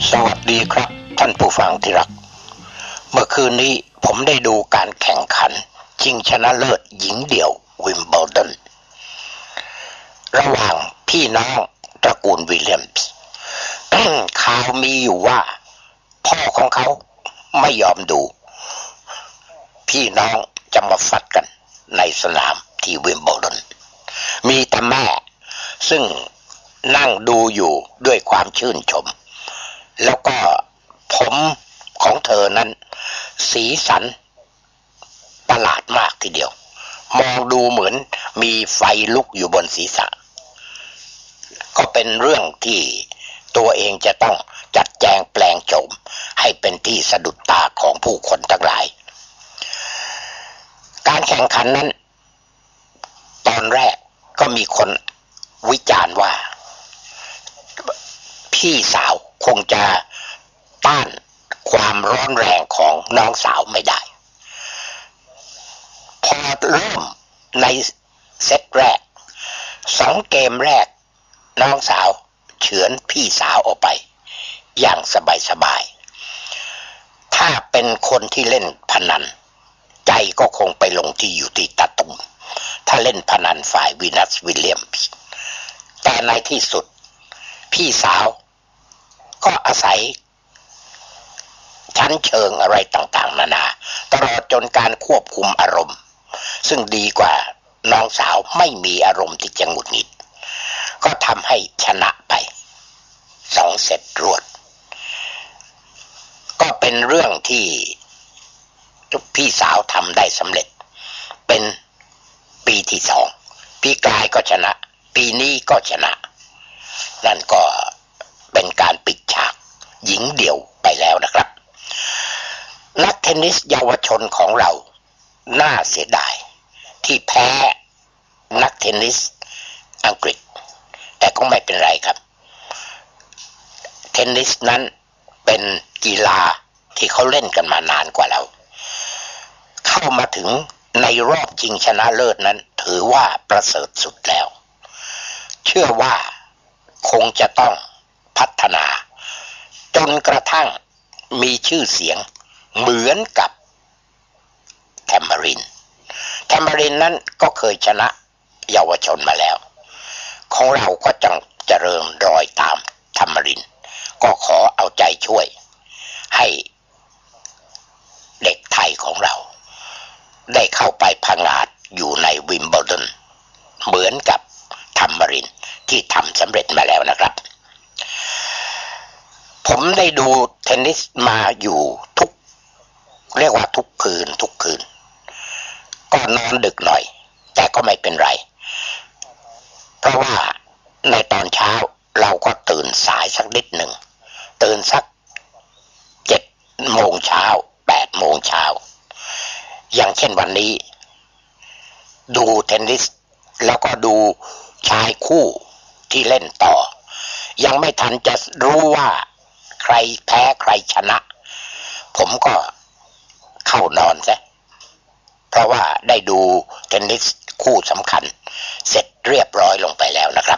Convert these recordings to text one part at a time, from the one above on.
สวัสดีครับท่านผู้ฟังที่รักเมื่อคืนนี้ผมได้ดูการแข่งขันชิงชนะเลิศหญิงเดี่ยววิมเบิลดันระหว่างพี่น้องตระกูลวิลเลียมส์ ข่าวมีอยู่ว่าพ่อของเขาไม่ยอมดูพี่น้องจะมาฟัดกันในสนามที่วิมเบิลดันมีแต่แม่ซึ่งนั่งดูอยู่ด้วยความชื่นชมแล้วก็ผมของเธอนั้นสีสันประหลาดมากทีเดียวมองดูเหมือนมีไฟลุกอยู่บนศีรษะก็เป็นเรื่องที่ตัวเองจะต้องจัดแจงแปลงโฉมให้เป็นที่สะดุดตาของผู้คนทั้งหลายการแข่งขันนั้นตอนแรกก็มีคนวิจารณ์ว่าพี่สาวคงจะต้านความร้อนแรงของน้องสาวไม่ได้พอเริ่มในเซตแรก2 เกมแรกน้องสาวเฉือนพี่สาวออกไปอย่างสบายๆถ้าเป็นคนที่เล่นพนันใจก็คงไปลงที่อยู่ที่ตาตุ่มถ้าเล่นพนันฝ่ายวีนัสวิลเลียมส์แต่ในที่สุดพี่สาวก็อาศัยชั้นเชิงอะไรต่างๆนานาตลอดจนการควบคุมอารมณ์ซึ่งดีกว่าน้องสาวไม่มีอารมณ์ที่จะหงุดหงิดก็ทำให้ชนะไป2 เซตรวดก็เป็นเรื่องที่พี่สาวทำได้สำเร็จเป็นปีที่2ปีกลายก็ชนะปีนี้ก็ชนะนั่นก็เป็นการปิดฉากหญิงเดี่ยวไปแล้วนะครับนักเทนนิสเยาวชนของเราน่าเสียดายที่แพ้นักเทนนิสอังกฤษแต่ก็ไม่เป็นไรครับเทนนิสนั้นเป็นกีฬาที่เขาเล่นกันมานานกว่าเราเข้ามาถึงในรอบชิงชนะเลิศนั้นถือว่าประเสริฐสุดแล้วเชื่อว่าคงจะต้องพัฒนาจนกระทั่งมีชื่อเสียงเหมือนกับแทมมารินนั้นก็เคยชนะเยาวชนมาแล้วของเราก็จังเจริญรอยตามแทมมารินก็ขอเอาใจช่วยให้เด็กไทยของเราได้เข้าไปผงาดอยู่ในวิมเบิลดันเหมือนกับแทมมารินที่ทำสำเร็จมาแล้วนะครับผมได้ดูเทนนิสมาอยู่เรียกว่าทุกคืนก็นอนดึกหน่อยแต่ก็ไม่เป็นไรเพราะว่าในตอนเช้าเราก็ตื่นสายสักนิดหนึ่งตื่นสัก7 โมงเช้า8 โมงเช้าอย่างเช่นวันนี้ดูเทนนิสแล้วก็ดูชายคู่ที่เล่นต่อยังไม่ทันจะรู้ว่าใครแพ้ใครชนะผมก็เข้านอนซะเพราะว่าได้ดูเทนนิสคู่สำคัญเสร็จเรียบร้อยลงไปแล้วนะครับ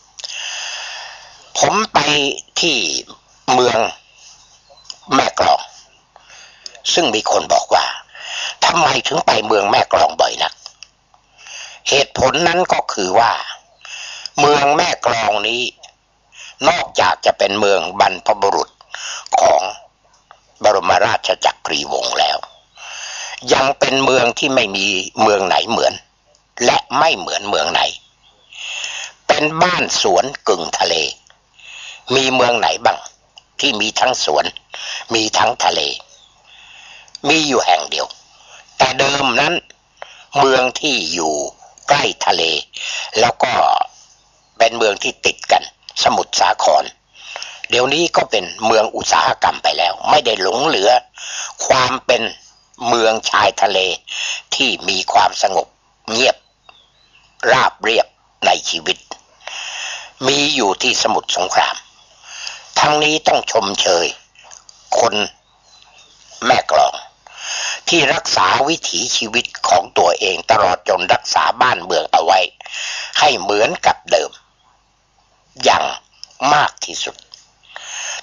ผมไปที่เมืองแม่กลองซึ่งมีคนบอกว่าทำไมถึงไปเมืองแม่กลองบ่อยนักเหตุผลนั้นก็คือว่าเมืองแม่กลองนี้นอกจากจะเป็นเมืองบรรพบุรุษของบรมราชจักรีวงศ์แล้วยังเป็นเมืองที่ไม่มีเมืองไหนเหมือนและไม่เหมือนเมืองไหนเป็นบ้านสวนกึ่งทะเลมีเมืองไหนบ้างที่มีทั้งสวนมีทั้งทะเลมีอยู่แห่งเดียวแต่เดิมนั้นเมืองที่อยู่ใกล้ทะเลแล้วก็เป็นเมืองที่ติดกันสมุทรสาครเดี๋ยวนี้ก็เป็นเมืองอุตสาหกรรมไปแล้วไม่ได้หลงเหลือความเป็นเมืองชายทะเลที่มีความสงบเงียบราบเรียบในชีวิตมีอยู่ที่สมุทรสงครามทั้งนี้ต้องชมเชยคนแม่กลองที่รักษาวิถีชีวิตของตัวเองตลอดจนรักษาบ้านเมืองเอาไว้ให้เหมือนกับเดิมอย่างมากที่สุด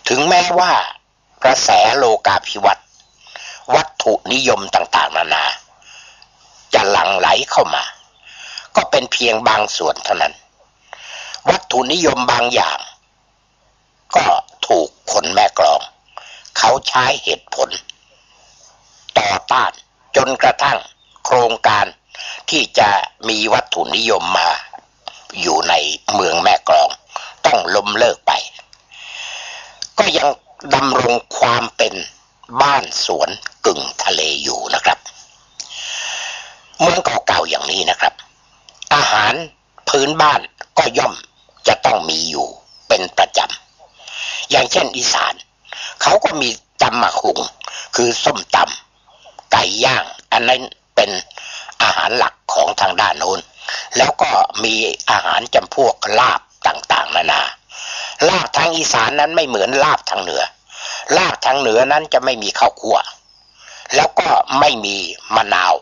ถึงแม้ว่ากระแสโลกาภิวัตน์วัตถุนิยมต่างๆนานาจะหลั่งไหลเข้ามาก็เป็นเพียงบางส่วนเท่านั้นวัตถุนิยมบางอย่างก็ถูกคนแม่กลองเขาใช้เหตุผลต่อต้านจนกระทั่งโครงการที่จะมีวัตถุนิยมมาอยู่ในเมืองแม่กลองต้องล้มเลิกไปก็ยังดำรงความเป็นบ้านสวนกึ่งทะเลอยู่นะครับเมืองเก่าๆอย่างนี้นะครับอาหารพื้นบ้านก็ย่อมจะต้องมีอยู่เป็นประจำอย่างเช่นอีสานเขาก็มีตำหมักหุ่งคือส้มตำไก่ย่างอันนั้นเป็นอาหารหลักของทางด้านโน้นแล้วก็มีอาหารจำพวกลาบต่างๆนานาลาบทางอีสานนั้นไม่เหมือนลาบทางเหนือลาบทางเหนือนั้นจะไม่มีข้าวคั่วแล้วก็ไม่มีมะนาว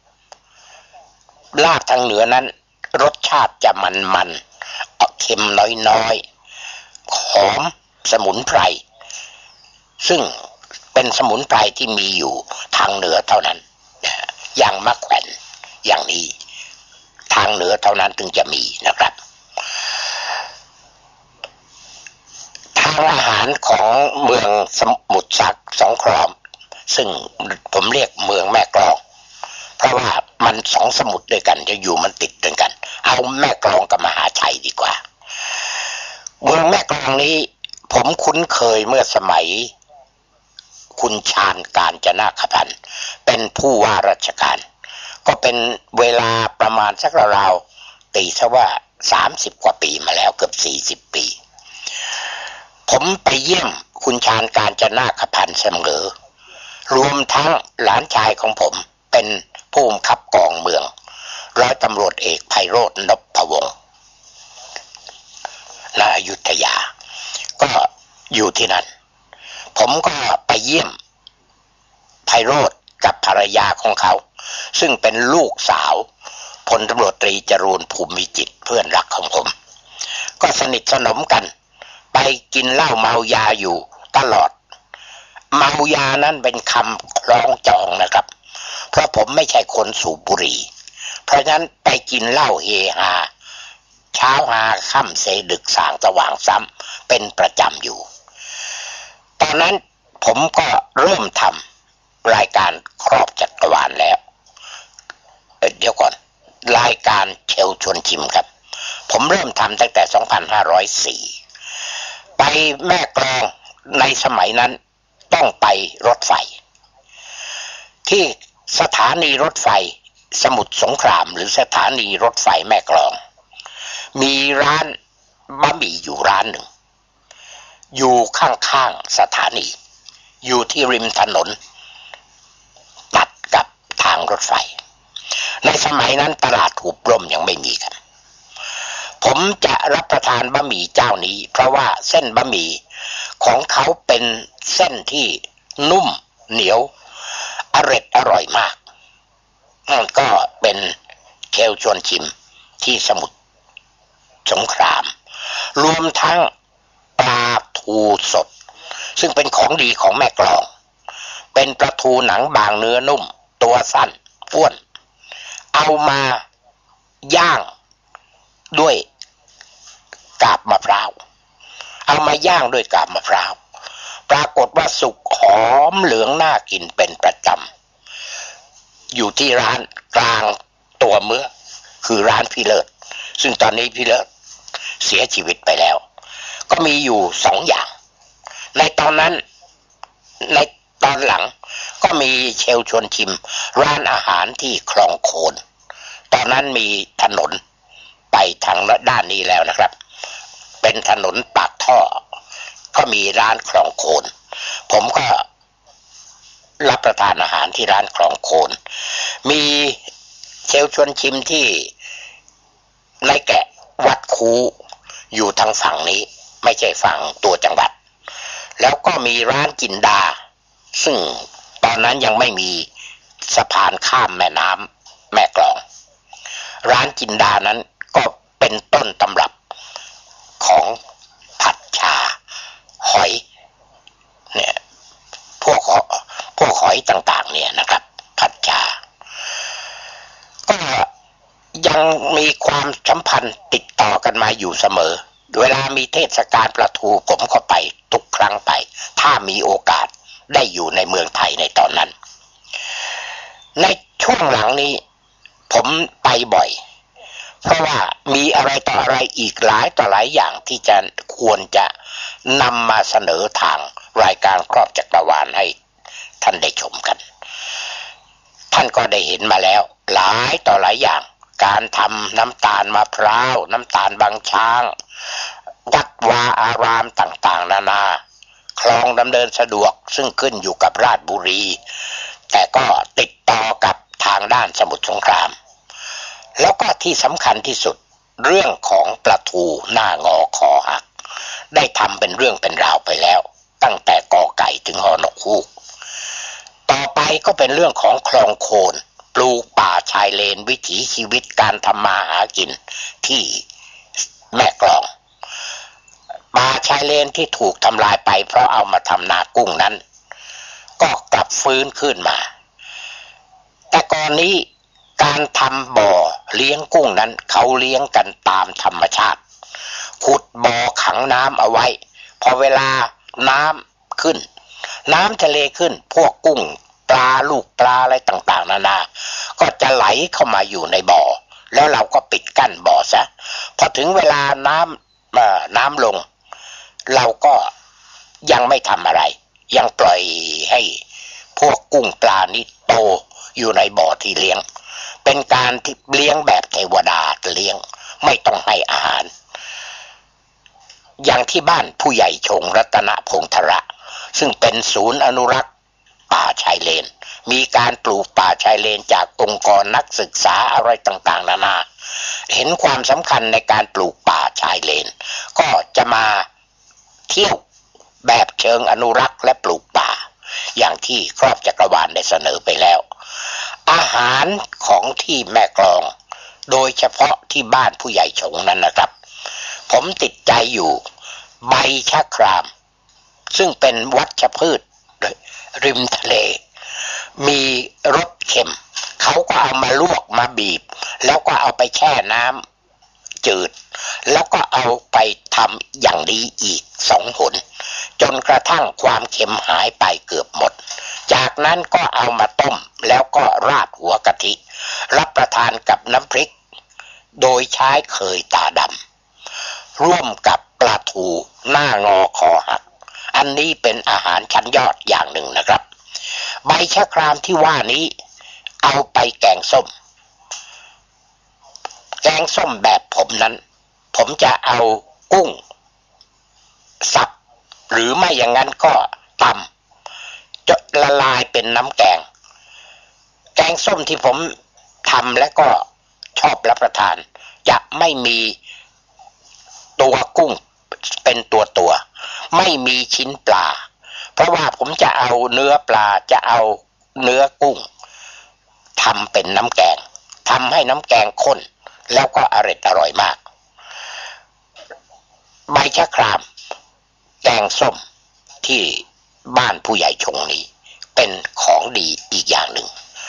ลาบทางเหนือนั้นรสชาติจะมันๆเค็มน้อยๆหอมสมุนไพรซึ่งเป็นสมุนไพรที่มีอยู่ทางเหนือเท่านั้นอย่างมะแขวนอย่างนี้ทางเหนือเท่านั้นถึงจะมีนะครับทางอาหารของเมืองสมุทรสงครามซึ่งผมเรียกเมืองแม่กลองเพราะว่ามันสองสมุทรด้วยกันจะอยู่มันติดด้วยกันเอาแม่กลองกับมหาชัยดีกว่าเมืองแม่กลองนี้ผมคุ้นเคยเมื่อสมัยคุณชาญกาญจนาคพันธ์เป็นผู้ว่าราชการก็เป็นเวลาประมาณสักราวๆตีซะว่า30 กว่าปีมาแล้วเกือบ40 ปีผมไปเยี่ยมคุณชาญกาญจนาคพันธ์เสมอรวมทั้งหลานชายของผมเป็นผู้บังคับกองเมืองร้อยตำรวจเอกไพโรจน์นพวงศ์ณ อยุธยาก็อยู่ที่นั่นผมก็ไปเยี่ยมไพโรจน์กับภรรยาของเขาซึ่งเป็นลูกสาวพลตำรวจตรีจรูญภูมิจิตรเพื่อนรักของผมก็สนิทสนมกันไปกินเหล้าเมายาอยู่ตลอดเมายานั้นเป็นคำคล้องจองนะครับเพราะผมไม่ใช่คนสูบบุหรี่เพราะฉะนั้นไปกินเหล้าเฮฮาเช้าหาค่ำเสดึกสางสว่างซ้ำเป็นประจำอยู่ตอนนั้นผมก็เริ่มทำรายการครอบจักรวาลแล้วเดี๋ยวก่อนรายการเชลชวนชิมครับผมเริ่มทำตั้งแต่2504ไปแม่กลองในสมัยนั้นต้องไปรถไฟที่สถานีรถไฟสมุทรสงครามหรือสถานีรถไฟแม่กลองมีร้านบะหมี่อยู่ร้านหนึ่งอยู่ข้างๆสถานีอยู่ที่ริมถนนตัดกับทางรถไฟในสมัยนั้นตลาดหุบร่มยังไม่มีกันผมจะรับประทานบะหมี่เจ้านี้เพราะว่าเส้นบะหมี่ของเขาเป็นเส้นที่นุ่มเหนียวอร่อยมากก็เป็นเชลชวนชิมที่สมุทรสงครามรวมทั้งปลาทูสดซึ่งเป็นของดีของแม่กลองเป็นปลาทูหนังบางเนื้อนุ่มตัวสั้นอ้วนเอามาย่างด้วยกาบมะพร้าวเอามาย่างด้วยกาบมะพร้าวปรากฏว่าสุกหอมเหลืองน่ากินเป็นประจำอยู่ที่ร้านกลางตัวเมืองคือร้านพี่เลิศซึ่งตอนนี้พี่เลิศเสียชีวิตไปแล้วก็มีอยู่2 อย่างในตอนนั้นในตอนหลังก็มีเชลชวนชิมร้านอาหารที่คลองโคนตอนนั้นมีถนนไปทางด้านนี้แล้วนะครับเป็นถนนปากท่อก็มีร้านคลองโคนผมก็รับประทานอาหารที่ร้านคลองโคนมีเชลชวนชิมที่ในแกะวัดคูอยู่ทางฝั่งนี้ไม่ใช่ฝั่งตัวจังหวัดแล้วก็มีร้านจินดาซึ่งตอนนั้นยังไม่มีสะพานข้ามแม่น้ำแม่กลองร้านจินดานั้นก็เป็นต้นตำรับของผัดชาหอยอยต่างๆเนี่ยนะครับพัชชาก็ยังมีความสัมพันธ์ติดต่อกันมาอยู่เสมอเวลามีเทศกาลปลาทูผมก็ไปทุกครั้งไปถ้ามีโอกาสได้อยู่ในเมืองไทยในตอนนั้นในช่วงหลังนี้ผมไปบ่อยเพราะว่ามีอะไรต่ออะไรอีกหลายต่อหลายอย่างที่จะควรจะนำมาเสนอทางรายการครอบจักรวาลให้ท่านได้ชมกันท่านก็ได้เห็นมาแล้วหลายต่อหลายอย่างการทำน้ำตาลมะพร้าวน้ำตาลบางช้างวัดวาอารามต่างๆนานาคลองดำเนินสะดวกซึ่งขึ้นอยู่กับราชบุรีแต่ก็ติดต่อกับทางด้านสมุทรสงครามแล้วก็ที่สำคัญที่สุดเรื่องของปลาทูหน้างอคอหักได้ทำเป็นเรื่องเป็นราวไปแล้วตั้งแต่กอไก่ถึงฮอนกฮูกต่อไปก็เป็นเรื่องของคลองโคนปลูกป่าชายเลนวิถีชีวิตการทำมาหากินที่แม่กลองป่าชายเลนที่ถูกทำลายไปเพราะเอามาทำนากุ้งนั้นก็กลับฟื้นขึ้นมาแต่ก่อนนี้การทำบ่อเลี้ยงกุ้งนั้นเขาเลี้ยงกันตามธรรมชาติขุดบ่อขังน้ำเอาไว้พอเวลาน้ำขึ้นน้ำทะเลขึ้นพวกกุ้งปลาลูกปลาอะไรต่างๆนานาก็จะไหลเข้ามาอยู่ในบ่อแล้วเราก็ปิดกั้นบ่อซะพอถึงเวลาน้ำลงเราก็ยังไม่ทำอะไรยังปล่อยให้พวกกุ้งปลานี่โตอยู่ในบ่อที่เลี้ยงเป็นการที่เลี้ยงแบบเทวดาเลี้ยงไม่ต้องให้อาหารอย่างที่บ้านผู้ใหญ่ชงรัตนพงษ์ธระซึ่งเป็นศูนย์อนุรักษ์ป่าชายเลนมีการปลูกป่าชายเลนจากองค์กรนักศึกษาอะไรต่างๆนานาเห็นความสำคัญในการปลูกป่าชายเลนก็จะมาเที่ยวแบบเชิงอนุรักษ์และปลูกป่าอย่างที่ครอบจักรวาลได้เสนอไปแล้วอาหารของที่แม่กลองโดยเฉพาะที่บ้านผู้ใหญ่ชงนั้นนะครับผมติดใจอยู่ใบชะครามซึ่งเป็นวัชพืชริมทะเลมีรสเค็มเขาก็เอามาลวกมาบีบแล้วก็เอาไปแช่น้ำจืดแล้วก็เอาไปทำอย่างนี้อีก2 หนจนกระทั่งความเค็มหายไปเกือบหมดจากนั้นก็เอามาต้มแล้วก็ราดหัวกะทิรับประทานกับน้ำพริกโดยใช้เคยตาดำร่วมกับปลาทูหน้างอคอหักอันนี้เป็นอาหารชั้นยอดอย่างหนึ่งนะครับใบชะครามที่ว่านี้เอาไปแกงส้มแบบผมนั้นผมจะเอากุ้งสับหรือไม่อย่างนั้นก็ตำจะละลายเป็นน้ำแกงส้มที่ผมทำและก็ชอบรับประทานจะไม่มีตัวกุ้งเป็นตัวไม่มีชิ้นปลาเพราะว่าผมจะเอาเนื้อปลาจะเอาเนื้อกุ้งทำเป็นน้ำแกงทำให้น้ำแกงข้นแล้วก็อร่อยมากใบชะครามแกงส้มที่บ้านผู้ใหญ่ชงนี้เป็นของดีอีกอย่างหนึ่ง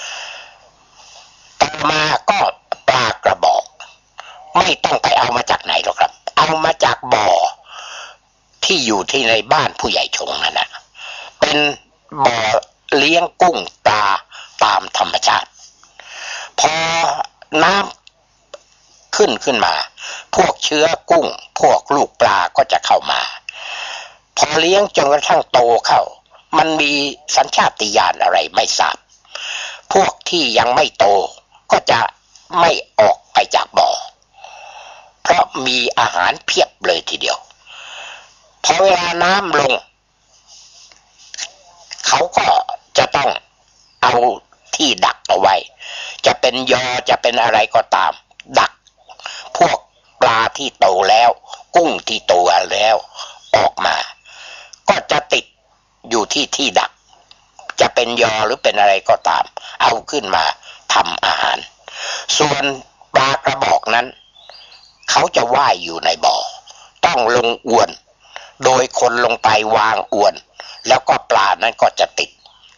ต่อมาก็ปลากระบอกไม่ต้องไปเอามาจากไหนหรอกครับเอามาจากบ่อที่อยู่ที่ในบ้านผู้ใหญ่ชงนั่นนะเป็นบ่อเลี้ยงกุ้งปลาตามธรรมชาติพอน้ำขึ้นมาพวกเชื้อกุ้งพวกลูกปลาก็จะเข้ามาพอเลี้ยงจนกระทั่งโตเข้ามันมีสัญชาตญาณอะไรไม่ทราบพวกที่ยังไม่โตก็จะไม่ออกไปจากบ่อเพราะมีอาหารเพียบเลยทีเดียวพอเวลาน้ำลงเขาก็จะต้องเอาที่ดักเอาไว้จะเป็นยอจะเป็นอะไรก็ตามดักพวกปลาที่โตแล้วกุ้งที่โตแล้วออกมาก็จะติดอยู่ที่ดักจะเป็นยอหรือเป็นอะไรก็ตามเอาขึ้นมาทำอาหารส่วนปลากระบอกนั้นเขาจะว่ายอยู่ในบ่อต้องลงอวนโดยคนลงไปวางอวนแล้วก็ปลานั้นก็จะติด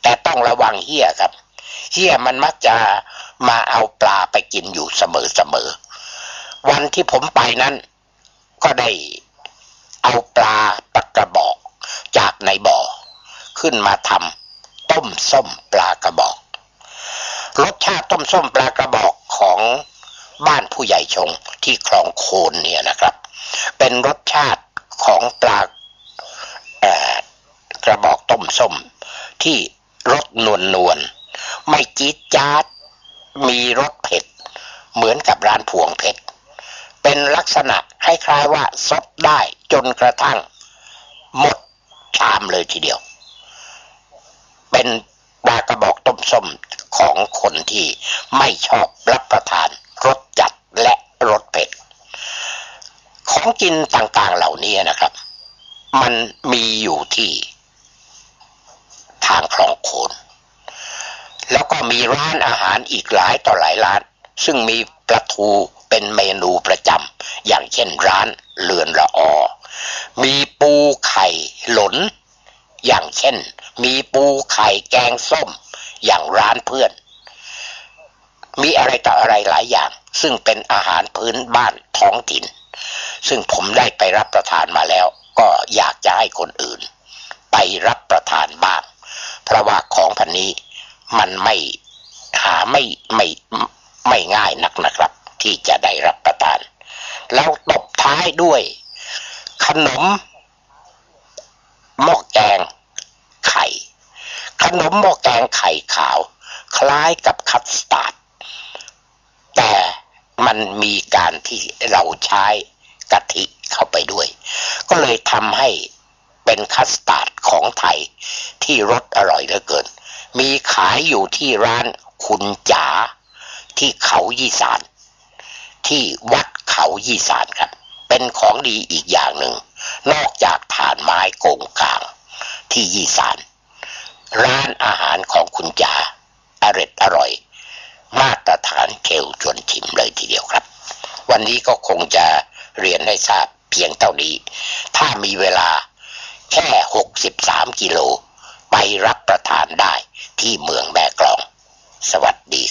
แต่ต้องระวังเหี้ยครับเหี้ยมันมักจะมาเอาปลาไปกินอยู่เสมอวันที่ผมไปนั้นก็ได้เอาปลากระบอกจากในบ่อขึ้นมาทำต้มส้มปลากระบอกรสชาติต้มส้มปลากระบอกของบ้านผู้ใหญ่ชงที่คลองโคนเนี่ยนะครับเป็นรสชาติของปลากระบอกต้มส้มที่รสนวลไม่จี๊ดจ๊าดมีรสเผ็ดเหมือนกับร้านพวงเพชรเป็นลักษณะคล้ายๆว่าซดได้จนกระทั่งหมดชามเลยทีเดียวเป็นปลากระบอกต้มส้มของคนที่ไม่ชอบรับประทานรสจัดและรสเผ็ดของกินต่างๆเหล่านี้นะครับมันมีอยู่ที่ทางคลองโคนแล้วก็มีร้านอาหารอีกหลายต่อหลายร้านซึ่งมีปลาทูเป็นเมนูประจำอย่างเช่นร้านเรือนละออมีปูไข่หลนอย่างเช่นมีปูไข่แกงส้มอย่างร้านเพื่อนมีอะไรต่ออะไรหลายอย่างซึ่งเป็นอาหารพื้นบ้านท้องถิ่นซึ่งผมได้ไปรับประทานมาแล้วก็อยากจะให้คนอื่นไปรับประทานบ้างเพราะว่าของพันนี้มันหาไม่ง่ายนักนะครับที่จะได้รับประทานแล้วตบท้ายด้วยขนมหม้อแกงไข่ขนมหม้อแกงไข่ขาวคล้ายกับคัสตาร์ดแต่มันมีการที่เราใช้กะทิเข้าไปด้วยก็เลยทำให้เป็นคัสตาร์ดของไทยที่รสอร่อยเหลือเกินมีขายอยู่ที่ร้านคุณจ๋าที่เขายี่สานที่วัดเขายี่สานครับเป็นของดีอีกอย่างหนึ่งนอกจากถ่านไม้โกงกลางที่ยี่สานร้านอาหารของคุณจ๋าอร่อยมาตรฐานเคลชวนชิมเลยทีเดียวครับวันนี้ก็คงจะเรียนให้ทราบเพียงเท่านี้ถ้ามีเวลาแค่63 กิโลไปรับประทานได้ที่เมืองแม่กลองสวัสดี